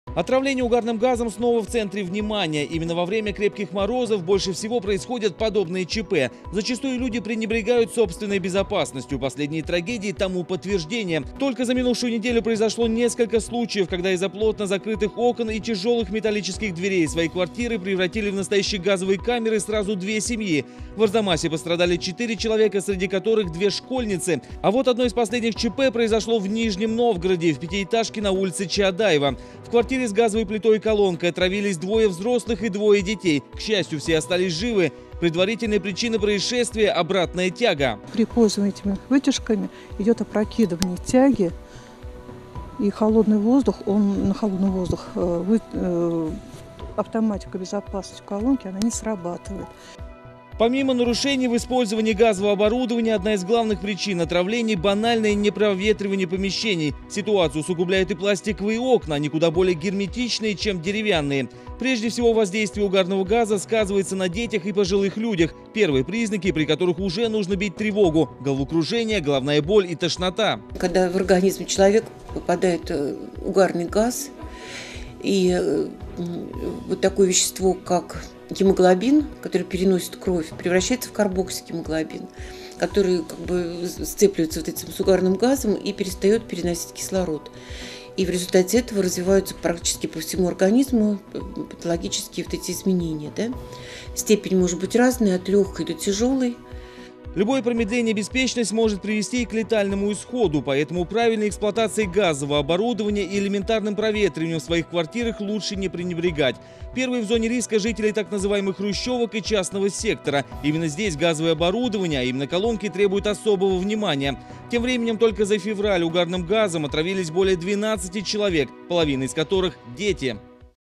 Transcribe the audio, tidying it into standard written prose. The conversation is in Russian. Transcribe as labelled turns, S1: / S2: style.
S1: Отравление угарным газом снова в центре внимания. Именно во время крепких морозов больше всего происходят подобные ЧП. Зачастую люди пренебрегают собственной безопасностью. Последние трагедии тому подтверждение. Только за минувшую неделю произошло несколько случаев, когда из-за плотно закрытых окон и тяжелых металлических дверей свои квартиры превратили в настоящие газовые камеры сразу две семьи. В Арзамасе пострадали 4 человека, среди которых 2 школьницы. А вот одно из последних ЧП произошло в Нижнем Новгороде, в пятиэтажке на улице Чаадаева. В квартире с газовой плитой и колонкой отравились 2 взрослых и 2 детей. К счастью, все остались живы. Предварительная причина происшествия – обратная тяга.
S2: При пользовании этими вытяжками идет опрокидывание тяги, и холодный воздух, на холодный воздух автоматика безопасности колонки, она не срабатывает.
S1: Помимо нарушений в использовании газового оборудования, одна из главных причин отравлений – банальное непроветривание помещений. Ситуацию усугубляют и пластиковые окна, они куда более герметичные, чем деревянные. Прежде всего, воздействие угарного газа сказывается на детях и пожилых людях. Первые признаки, при которых уже нужно бить тревогу – головокружение, головная боль и тошнота.
S3: Когда в организм человека попадает угарный газ, и вот такое вещество, как гемоглобин, который переносит кровь, превращается в карбоксигемоглобин, который как бы сцепливается вот этим с угарным газом и перестает переносить кислород. И в результате этого развиваются практически по всему организму патологические вот эти изменения. Да? Степень может быть разная, от легкой до тяжелой.
S1: Любое промедление, беспечность может привести к летальному исходу, поэтому правильной эксплуатацией газового оборудования и элементарным проветриванием в своих квартирах лучше не пренебрегать. Первые в зоне риска жители так называемых хрущевок и частного сектора. Именно здесь газовое оборудование, а именно колонки, требуют особого внимания. Тем временем только за февраль угарным газом отравились более 12 человек, половина из которых – дети.